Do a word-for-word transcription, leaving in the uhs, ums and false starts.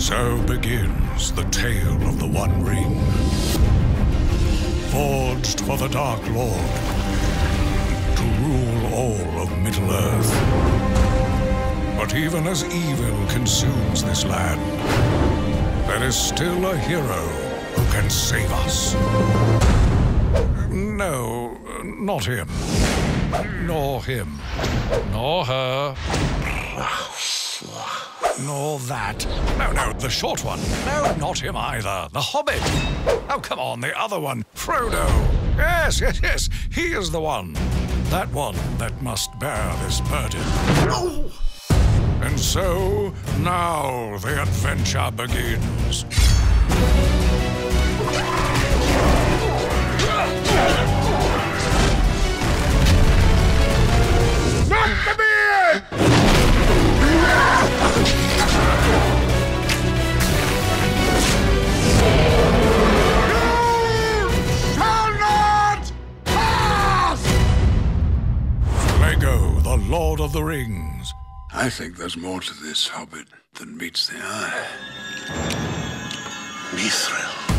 So begins the tale of the One Ring, forged for the Dark Lord to rule all of Middle-earth. But even as evil consumes this land, there is still a hero who can save us. No, not him. Nor him. Nor her. Nor that. No, no, the short one. No, not him either. The Hobbit. Oh, come on, the other one. Frodo. Yes, yes, yes. He is the one. That one that must bear this burden. Oh! And so, now the adventure begins. Not the beard! Lego, the Lord of the Rings. I think there's more to this Hobbit than meets the eye. Mithril.